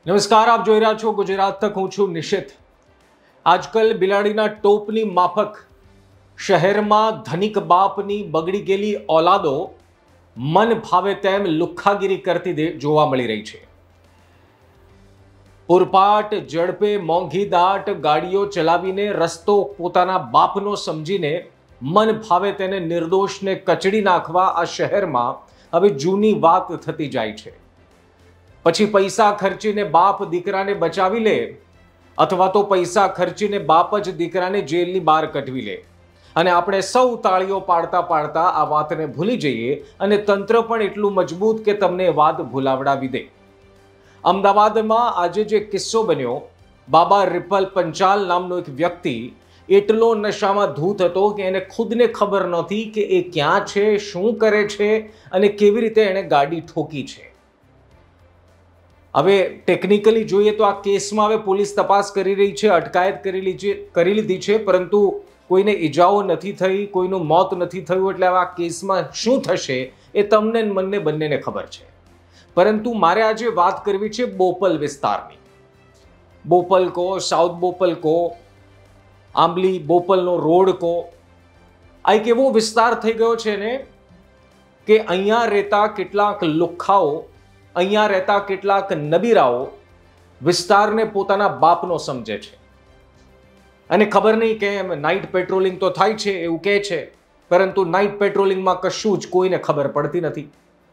નમસ્કાર, આપ જોઈ રહ્યા છો ગુજરાત તક. હું છું નિશિત. આજકાલ બિલાડીના ટોપની માફક શહેરમાં ધનિક બાપની બગડી ગયેલી ઓલાદો મન ભાવે તેમ લુખ્ખાગીરી કરતી જોવા મળી રહી છે. પૂરપાટ ઝડપે મોંઘી દાટ ગાડીઓ ચલાવીને રસ્તો પોતાના બાપનો સમજીને મન ભાવે તેને નિર્દોષને કચડી નાખવા આ શહેરમાં હવે જૂની વાત થતી જાય છે. પછી પૈસા ખર્ચીને બાપ દીકરાને બચાવી લે અથવા તો પૈસા ખર્ચીને બાપ જ દીકરાને જેલની બહાર કઢવી લે અને આપણે સૌ તાળીઓ પાડતા પાડતા આ વાતને ભૂલી જઈએ અને તંત્ર પણ એટલું મજબૂત કે તમને વાત ભૂલાવડાવી દે. અમદાવાદમાં આજે જે કિસ્સો બન્યો, બાબા રિપલ પંચાલ નામનો એક વ્યક્તિ એટલો નશામાં ધૂત હતો કે એને ખુદને ખબર નહોતી કે એ ક્યાં છે, શું કરે છે અને કેવી રીતે એણે ગાડી ઠોકી છે. હવે ટેકનિકલી જોઈએ તો આ કેસમાં હવે પોલીસ તપાસ કરી રહી છે, અટકાયત કરી લીધી છે, પરંતુ કોઈને ઈજાઓ નથી થઈ, કોઈનું મોત નથી થયું. એટલે હવે આ કેસમાં શું થશે એ તમને મને બંનેને ખબર છે. પરંતુ મારે આજે વાત કરવી છે બોપલ વિસ્તારની. બોપલ કો, સાઉથ બોપલ કો, આંબલી બોપલનો રોડ કો, આ એક એવો વિસ્તાર થઈ ગયો છે ને કે અહીંયા રહેતા કેટલાક લુખ્ખાઓ, અહીંયા રહેતા કેટલાક નબીરાઓ વિસ્તારને પોતાના બાપનો સમજે છે. અને ખબર નહીં કેમ નાઇટ પેટ્રોલિંગ તો થાય છે એવું કહે છે, પરંતુ નાઇટ પેટ્રોલિંગમાં કશું જ કોઈને ખબર પડતી નથી.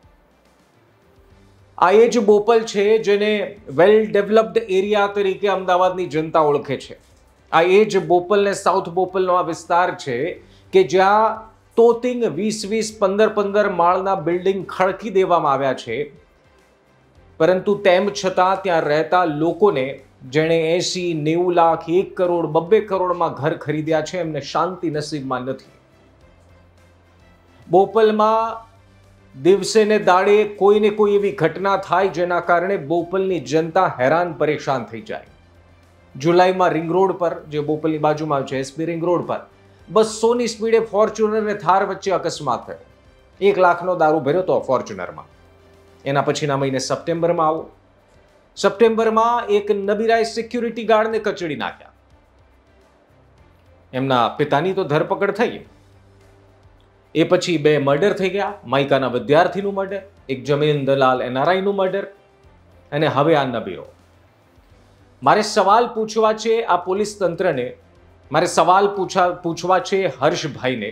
આ એ જ બોપલ છે જેને વેલ ડેવલપ્ડ એરિયા તરીકે અમદાવાદની જનતા ઓળખે છે. આ એ જ બોપલ ને સાઉથ બોપલનો આ વિસ્તાર છે કે જ્યાં તોતિંગ 20-15 માળના બિલ્ડિંગ ખડકી દેવામાં આવ્યા છે. પરંતુ તેમ છતાં ત્યાં રહેતા લોકોને, જેણે 80-90 લાખ, 1 કરોડ, 2 કરોડમાં ઘર ખરીદ્યા છે, એમને શાંતિ નસીબમાં નથી. બોપલમાં દિવસે ને દાડે કોઈને કોઈ એવી ઘટના થાય જેના કારણે બોપલની જનતા હેરાન પરેશાન થઈ જાય. જુલાઈમાં રિંગ રોડ પર, જે બોપલની બાજુમાં છે, એસપી રિંગ રોડ પર 200ની સ્પીડે ફોર્ચ્યુનર અને થાર વચ્ચે અકસ્માત થયો. 1 લાખનો દારૂ ભર્યો હતો ફોર્ચ્યુનરમાં. એના પછીના મહિને સપ્ટેમ્બરમાં આવો. સપ્ટેમ્બરમાં એક નબીરાએ સિક્યુરિટી ગાર્ડને કચડી નાખ્યા. એમના પિતાની તો ધરપકડ થઈ. એ પછી 2 મર્ડર થઈ ગયા. માઇકાના વિદ્યાર્થીનું મર્ડર, એક જમીન દલાલ એનઆરઆઈનું મર્ડર, અને હવે આ નબીરો. મારે સવાલ પૂછવા છે આ પોલીસ તંત્રને, મારે સવાલ પૂછવા છે હર્ષભાઈને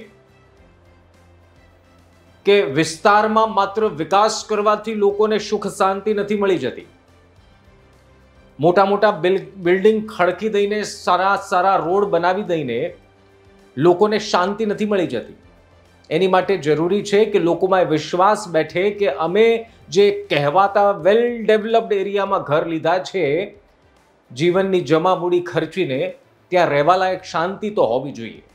કે વિસ્તારમાં માત્ર વિકાસ કરવાથી લોકોને સુખ શાંતિ નથી મળી જતી. મોટા મોટા બિલ્ડિંગ ખડકી દઈને, સારા રોડ બનાવી દઈને લોકોને શાંતિ નથી મળી જતી. એની માટે જરૂરી છે કે લોકોમાં વિશ્વાસ બેઠે કે અમે જે કહેવાતા વેલ ડેવલપ્ડ એરિયામાં ઘર લીધા છે, જીવનની જમા મૂડી ખર્ચીને ત્યાં રહેવા લાયક શાંતિ તો હોવી જોઈએ.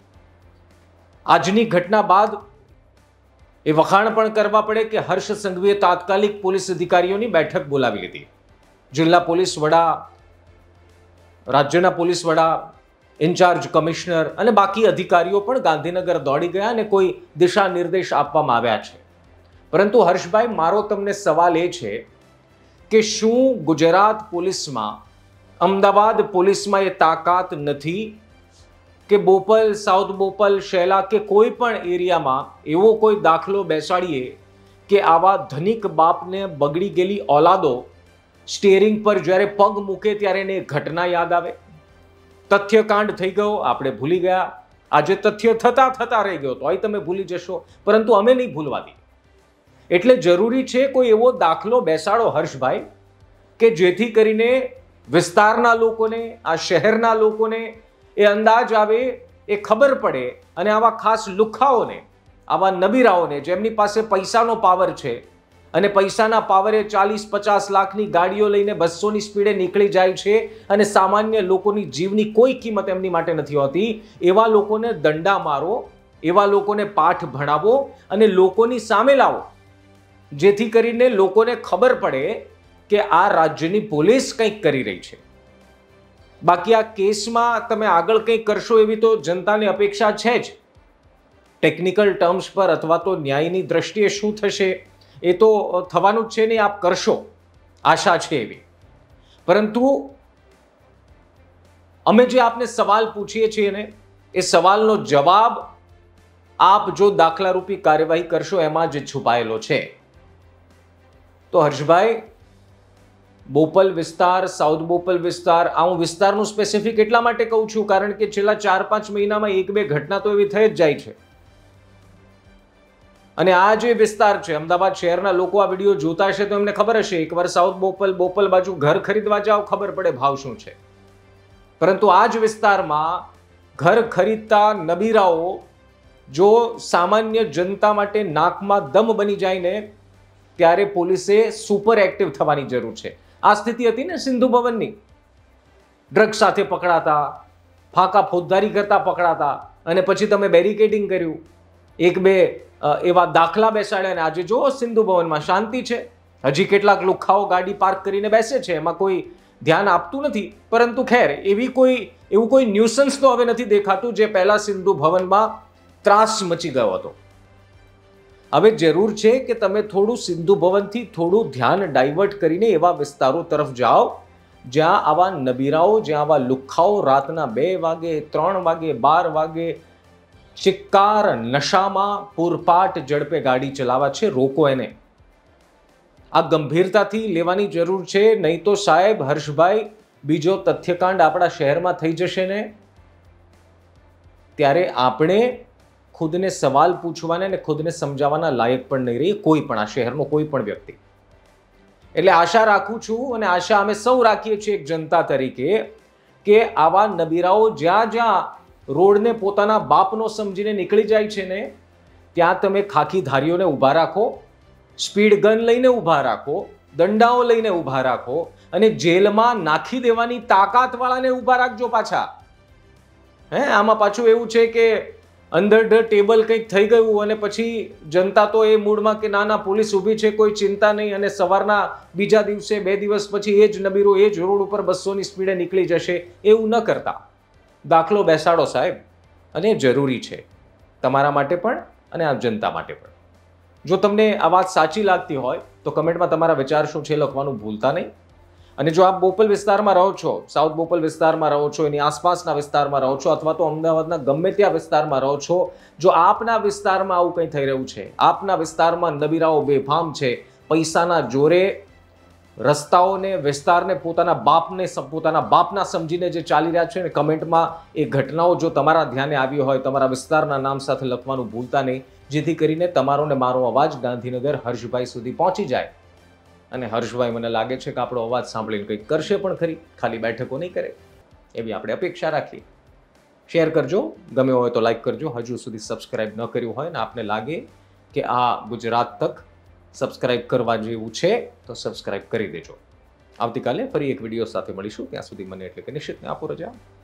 આજની ઘટના બાદ એ વખાણ પણ કરવા પડે કે હર્ષ સંઘવીએ તાત્કાલિક પોલીસ અધિકારીઓની બેઠક બોલાવી લીધી. જિલ્લા પોલીસ વડા, રાજ્યના પોલીસ વડા, ઇન્ચાર્જ કમિશનર અને બાકી અધિકારીઓ પણ ગાંધીનગર દોડી ગયા અને કોઈ દિશા નિર્દેશ આપવામાં આવ્યા છે. પરંતુ હર્ષભાઈ, મારો તમને સવાલ એ છે કે શું ગુજરાત પોલીસમાં, અમદાવાદ પોલીસમાં એ તાકાત નથી કે બોપલ, સાઉથ બોપલ, શેલા કે કોઈ પણ એરિયામાં એવો કોઈ દાખલો બેસાડીએ કે આવા ધનિક બાપને બગડી ગયેલી ઓલાદો સ્ટીયરિંગ પર જ્યારે પગ મૂકે ત્યારે એને ઘટના યાદ આવે? તથ્યકાંડ થઈ ગયો, આપણે ભૂલી ગયા. આજે તથ્ય થતા રહી ગયો, તો અહીં તમે ભૂલી જશો, પરંતુ અમે નહીં ભૂલવા દઈએ. એટલે જરૂરી છે કોઈ એવો દાખલો બેસાડો હર્ષભાઈ કે જેથી કરીને વિસ્તારના લોકોને, આ શહેરના લોકોને એ અંદાજ આવે, એ ખબર પડે અને આવા ખાસ લુખ્ખાઓને, આવા નબીરાઓને જેમની પાસે પૈસાનો પાવર છે અને પૈસાના પાવરે 40-50 લાખની ગાડીઓ લઈને 200ની સ્પીડે નીકળી જાય છે અને સામાન્ય લોકોની જીવની કોઈ કિંમત એમની માટે નથી હોતી, એવા લોકોને દંડા મારો, એવા લોકોને પાઠ ભણાવો અને લોકોની સામે લાવો, જેથી કરીને લોકોને ખબર પડે કે આ રાજ્યની પોલીસ કંઈક કરી રહી છે. બાકી આ કેસમાં તમે આગળ કંઈક કરશો એવી તો જનતાની અપેક્ષા છે જ. ટેકનિકલ ટર્મ્સ પર અથવા તો ન્યાયની દ્રષ્ટિએ શું થશે એ તો થવાનું જ છે નહીં, આપ કરશો, આશા છે એવી. પરંતુ અમે જે આપને સવાલ પૂછીએ છીએ ને એ સવાલનો જવાબ આપ જો દાખલારૂપી કાર્યવાહી કરશો એમાં જ છુપાયેલો છે. તો હર્ષભાઈ, બોપલ વિસ્તાર, સાઉથ બોપલ વિસ્તાર, આ હું વિસ્તારનું સ્પેસિફિક એટલા માટે કહું છું કારણ કે છેલ્લા 4-5 મહિનામાં 1-2 ઘટના તો એવી થઈ જ જાય છે. અને આ જે વિસ્તાર છે, અમદાવાદ શહેરના લોકો આ વિડીયો જોતા હશે તો એમને ખબર હશે, એકવાર સાઉથ બોપલ બાજુ ઘર ખરીદવા જાઓ, ખબર પડે ભાવ શું છે. પરંતુ આ જ વિસ્તારમાં ઘર ખરીદતા નબીરાઓ જો સામાન્ય જનતા માટે નાકમાં દમ બની જાય ને ત્યારે પોલીસે સુપર એક્ટિવ થવાની જરૂર છે. આ સ્થિતિ હતી ને સિંધુ ભવનની, ડ્રગ્સ સાથે પકડાતા, ફાંકા ફોજદારી કરતા પકડાતા, અને પછી તમે બેરિકેડિંગ કર્યું, 1-2 એવા દાખલા બેસાડ્યા, અને આજે જો સિંધુ ભવનમાં શાંતિ છે. હજી કેટલાક લુખાઓ ગાડી પાર્ક કરીને બેસે છે, એમાં કોઈ ધ્યાન આપતું નથી. પરંતુ ખેર, એવું કોઈ ન્યુસન્સ તો હવે નથી દેખાતું જે પહેલા સિંધુ ભવનમાં ત્રાસ મચી ગયો હતો. હવે જરૂર છે કે તમે થોડું સિંધુ ભવનથી થોડું ધ્યાન ડાયવર્ટ કરીને એવા વિસ્તારો તરફ જાઓ જ્યાં આવા નબીરાઓ, જ્યાં આવા લુખ્ખાઓ રાતના 2 વાગે, 3 વાગે, 12 વાગે ચિક્કાર નશામાં પૂરપાટ ઝડપે ગાડી ચલાવવા છે. રોકો એને. આ ગંભીરતાથી લેવાની જરૂર છે. નહીં તો સાહેબ હર્ષભાઈ, બીજો તથ્યકાંડ આપણા શહેરમાં થઈ જશે ને ત્યારે આપણે ખુદને સવાલ પૂછવાના અને ખુદને સમજાવવાના લાયક પણ નહીં રહી, કોઈ પણ, આ શહેરનો કોઈ પણ વ્યક્તિ. એટલે આશા રાખું છું અને આશા અમે સૌ રાખીએ છીએ એક જનતા તરીકે કે આવા નબીરાઓ જ્યાં જ્યાં રોડને પોતાના બાપનો સમજીને નીકળી જાય છે ને ત્યાં તમે ખાખી ધારીઓને ઊભા રાખો, સ્પીડ ગન લઈને ઊભા રાખો, દંડાઓ લઈને ઊભા રાખો, અને જેલમાં નાખી દેવાની તાકાતવાળાને ઊભા રાખજો પાછા. આમાં પાછું એવું છે કે અંડર ધ ટેબલ કંઈક થઈ ગયું અને પછી જનતા તો એ મૂડમાં કે ના પોલીસ ઊભી છે, કોઈ ચિંતા નહીં, અને સવારના બીજા દિવસે 2 દિવસ પછી એ જ નબીરો એ જ રોડ ઉપર 200ની સ્પીડે નીકળી જશે. એવું ન કરતા. દાખલો બેસાડો સાહેબ, અને જરૂરી છે તમારા માટે પણ અને આ જનતા માટે પણ. જો તમને આ વાત સાચી લાગતી હોય તો કમેન્ટમાં તમારા વિચાર શું છે લખવાનું ભૂલતા નહીં. અને જો આપ બોપલ વિસ્તારમાં રહો છો, સાઉથ બોપલ વિસ્તારમાં રહો છો, એની આસપાસના વિસ્તારમાં રહો છો, અથવા તો અમદાવાદના ગમે ત્યાં વિસ્તારમાં રહો છો, જો આપના વિસ્તારમાં આવું કંઈ થઈ રહ્યું છે, આપના વિસ્તારમાં નબીરાઓ બેફામ છે, પૈસાના જોરે રસ્તાઓને, વિસ્તારને પોતાના બાપના સમજીને જે ચાલી રહ્યા છે ને, કમેન્ટમાં એ ઘટનાઓ જો તમારા ધ્યાને આવી હોય, તમારા વિસ્તારના નામ સાથે લખવાનું ભૂલતા નહીં, જેથી કરીને તમારો ને મારો અવાજ ગાંધીનગર હર્ષભાઈ સુધી પહોંચી જાય. અને હર્ષભાઈ મને લાગે છે કે આપણો અવાજ સાંભળીને કંઈક કરશે પણ ખરી, ખાલી બેઠકો નહીં કરે એવી આપણે અપેક્ષા રાખીએ. શેર કરજો, ગમ્યો હોય તો લાઈક કરજો. હજુ સુધી સબસ્ક્રાઇબ ન કર્યું હોય ને આપને લાગે કે આ ગુજરાત તક સબસ્ક્રાઇબ કરવા જેવું છે તો સબસ્ક્રાઇબ કરી દેજો. આવતીકાલે ફરી એક વિડીયો સાથે મળીશું. ત્યાં સુધી મને એટલે કે નિશ્ચિતને આપો રજા.